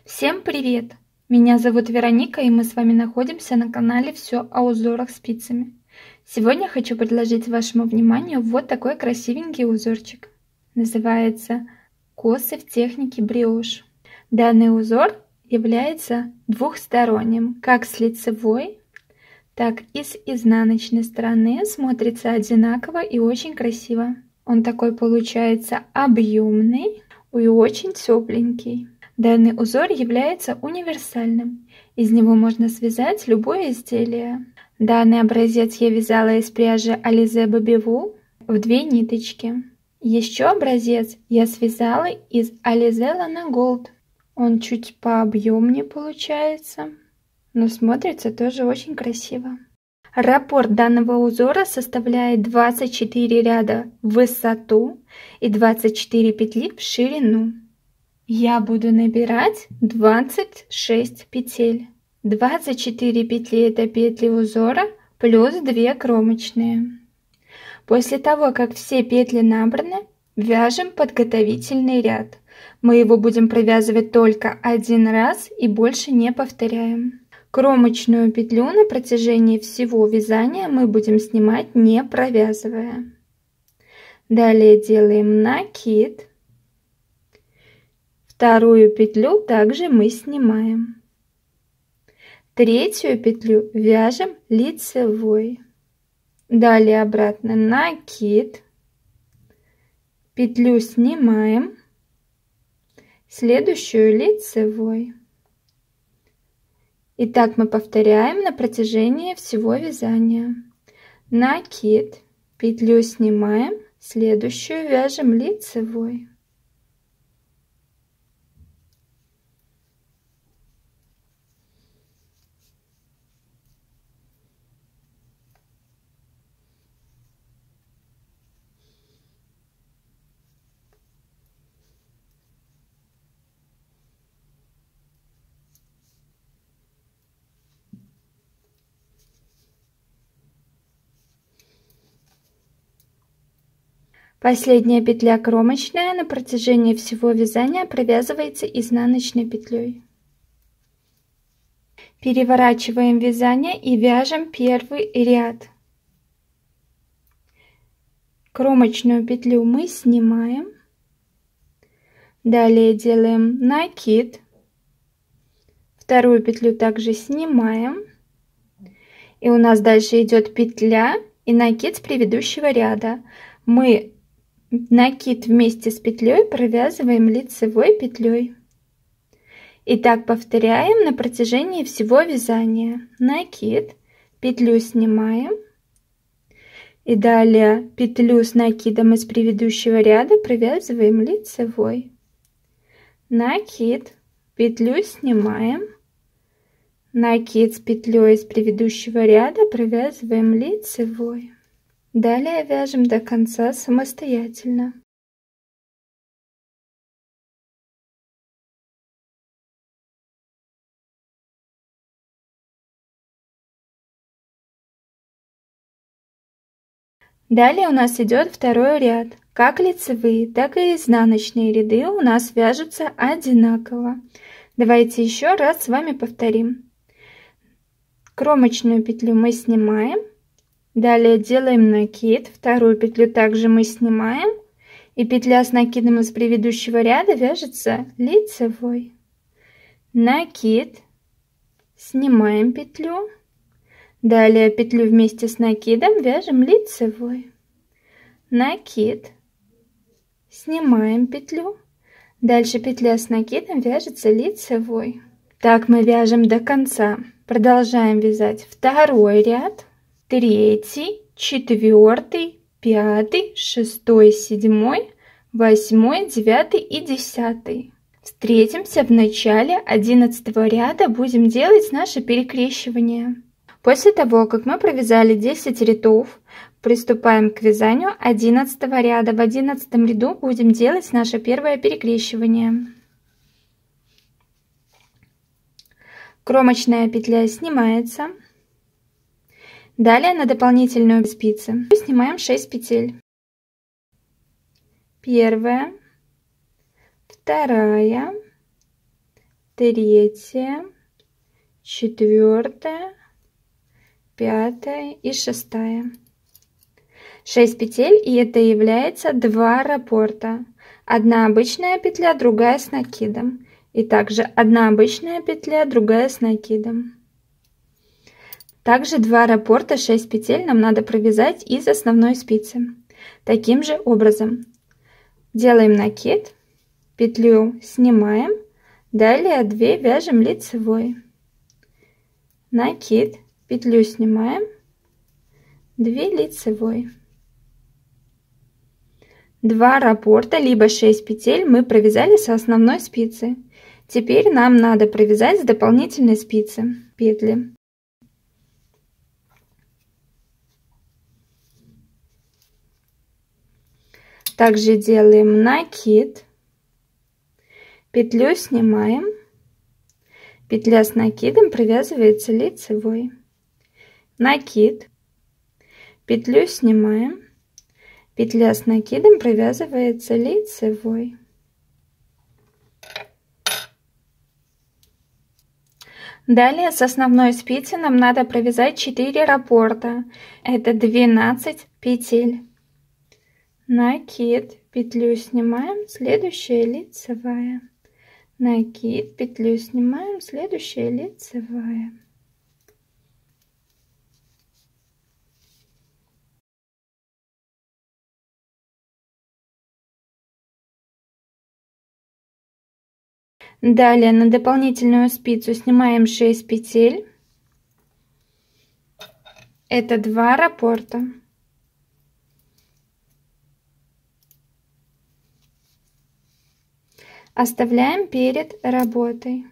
Всем привет! Меня зовут Вероника, и мы с вами находимся на канале «Все о узорах спицами». Сегодня хочу предложить вашему вниманию вот такой красивенький узорчик. Называется «Косы в технике бриош». Данный узор является двухсторонним, как с лицевой, так и с изнаночной стороны смотрится одинаково и очень красиво. Он такой получается объемный и очень тепленький. Данный узор является универсальным. Из него можно связать любое изделие. Данный образец я вязала из пряжи Alize Baby Wool в 2 ниточки. Еще образец я связала из Alize Lana Gold. Он чуть пообъемнее получается, но смотрится тоже очень красиво. Раппорт данного узора составляет 24 ряда в высоту и 24 петли в ширину. Я буду набирать 26 петель. 24 петли это петли узора плюс 2 кромочные. После того, как все петли набраны, вяжем подготовительный ряд. Мы его будем провязывать только один раз и больше не повторяем. Кромочную петлю на протяжении всего вязания мы будем снимать, не провязывая. Далее делаем накид. Вторую петлю также мы снимаем. Третью петлю вяжем лицевой. Далее обратно накид. Петлю снимаем. Следующую лицевой. И так мы повторяем на протяжении всего вязания. Накид, петлю снимаем, следующую вяжем лицевой. Последняя петля кромочная на протяжении всего вязания провязывается изнаночной петлей. Переворачиваем вязание и вяжем первый ряд. Кромочную петлю мы снимаем. Далее делаем накид. Вторую петлю также снимаем. И у нас дальше идет петля и накид с предыдущего ряда. Мы накид вместе с петлей провязываем лицевой петлей. И так повторяем на протяжении всего вязания. Накид, петлю снимаем. И далее петлю с накидом из предыдущего ряда провязываем лицевой. Накид, петлю снимаем. Накид с петлей из предыдущего ряда провязываем лицевой. Далее вяжем до конца самостоятельно. Далее у нас идет второй ряд. Как лицевые, так и изнаночные ряды у нас вяжутся одинаково. Давайте еще раз с вами повторим. Кромочную петлю мы снимаем. Далее делаем накид, вторую петлю также мы снимаем, и петля с накидом из предыдущего ряда вяжется лицевой. Накид, снимаем петлю, далее петлю вместе с накидом вяжем лицевой. Накид, снимаем петлю, дальше петля с накидом вяжется лицевой. Так мы вяжем до конца. Продолжаем вязать второй ряд. 3, 4, 5, 6, 7, 8, 9 и 10. Встретимся в начале 11 ряда, будем делать наше перекрещивание. После того, как мы провязали 10 рядов, приступаем к вязанию 11 ряда. В 11 ряду будем делать наше первое перекрещивание. Кромочная петля снимается. Далее на дополнительную спицу снимаем 6 петель. Первая, вторая, третья, четвертая, пятая и шестая. 6 петель, и это является 2 раппорта. Одна обычная петля, другая с накидом. И также одна обычная петля, другая с накидом. Также 2 раппорта, 6 петель нам надо провязать из основной спицы. Таким же образом делаем накид, петлю снимаем, далее 2 вяжем лицевой. Накид, петлю снимаем, 2 лицевой. 2 раппорта либо 6 петель мы провязали с основной спицы. Теперь нам надо провязать с дополнительной спицы петли. Также делаем накид, петлю снимаем, петля с накидом провязывается лицевой. Накид, петлю снимаем, петля с накидом провязывается лицевой. Далее с основной спицы нам надо провязать 4 раппорта. Это 12 петель. Накид, петлю снимаем, следующая лицевая. Накид, петлю снимаем, следующая лицевая. Далее на дополнительную спицу снимаем 6 петель. Это 2 раппорта. Оставляем перед работой.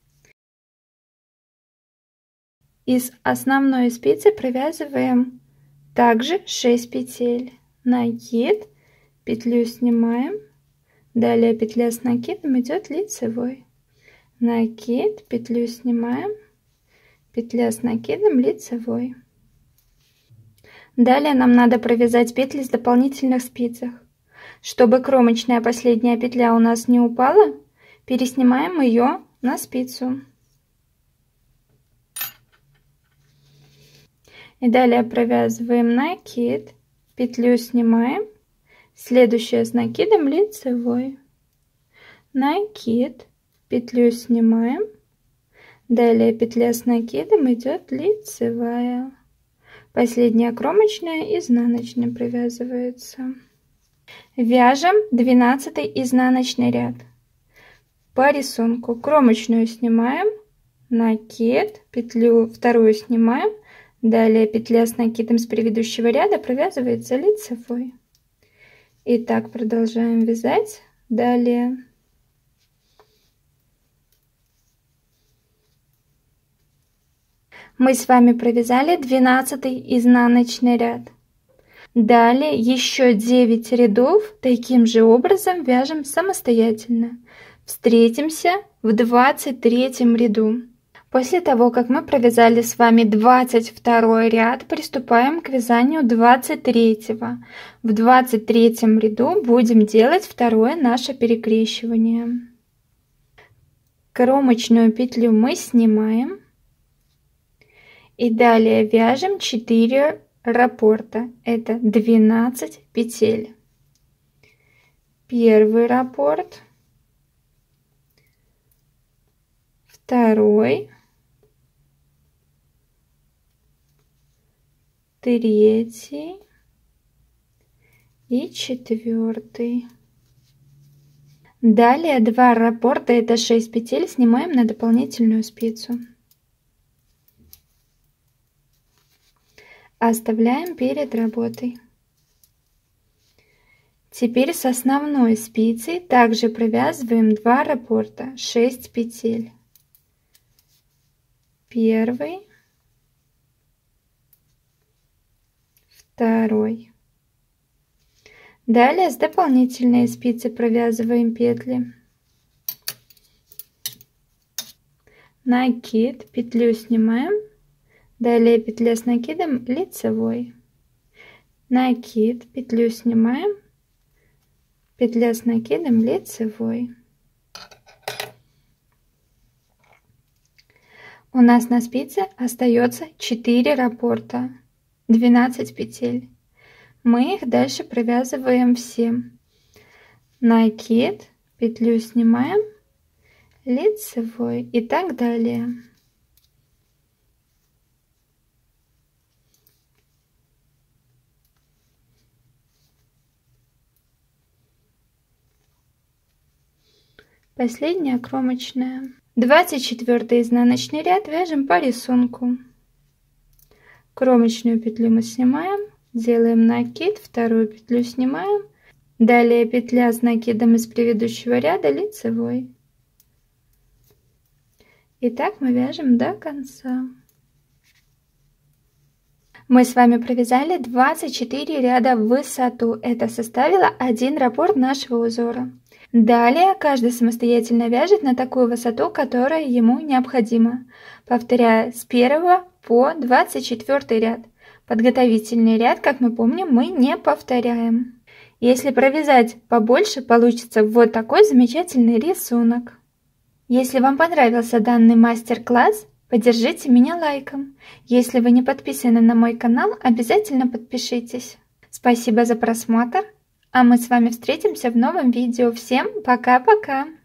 Из основной спицы провязываем также 6 петель. Накид, петлю снимаем. Далее петля с накидом идет лицевой. Накид, петлю снимаем, петля с накидом лицевой. Далее нам надо провязать петли с дополнительных спицах. Чтобы кромочная последняя петля у нас не упала, переснимаем ее на спицу. И далее провязываем накид, петлю снимаем, следующая с накидом лицевой. Накид, петлю снимаем, далее петля с накидом идет лицевая. Последняя кромочная изнаночной провязывается. Вяжем 12 изнаночный ряд. По рисунку кромочную снимаем, накид, петлю вторую снимаем, далее петля с накидом с предыдущего ряда провязывается лицевой. И так продолжаем вязать далее. Мы с вами провязали 12 изнаночный ряд. Далее еще 9 рядов таким же образом вяжем самостоятельно. Встретимся в 23 ряду. После того, как мы провязали с вами 22 ряд, приступаем к вязанию 23-го. В 23 ряду будем делать второе наше перекрещивание. Кромочную петлю мы снимаем. И далее вяжем 4 раппорта. Это 12 петель. Первый раппорт, второй, третий и четвертый. Далее 2 раппорта, это 6 петель, снимаем на дополнительную спицу. Оставляем перед работой. Теперь с основной спицей также провязываем 2 раппорта, 6 петель. Первый, второй. Далее с дополнительной спицы провязываем петли. Накид, петлю снимаем. Далее петля с накидом лицевой. Накид, петлю снимаем. Петля с накидом лицевой. У нас на спице остается 4 раппорта, 12 петель. Мы их дальше провязываем все. Накид, петлю снимаем, лицевой и так далее. Последняя кромочная. 24 изнаночный ряд вяжем по рисунку. Кромочную петлю мы снимаем, делаем накид, вторую петлю снимаем, далее петля с накидом из предыдущего ряда, лицевой. И так мы вяжем до конца. Мы с вами провязали 24 ряда в высоту. Это составило 1 раппорт нашего узора. Далее каждый самостоятельно вяжет на такую высоту, которая ему необходима, повторяя с 1 по 24 ряд. Подготовительный ряд, как мы помним, мы не повторяем. Если провязать побольше, получится вот такой замечательный рисунок. Если вам понравился данный мастер-класс, поддержите меня лайком. Если вы не подписаны на мой канал, обязательно подпишитесь. Спасибо за просмотр, а мы с вами встретимся в новом видео. Всем пока-пока!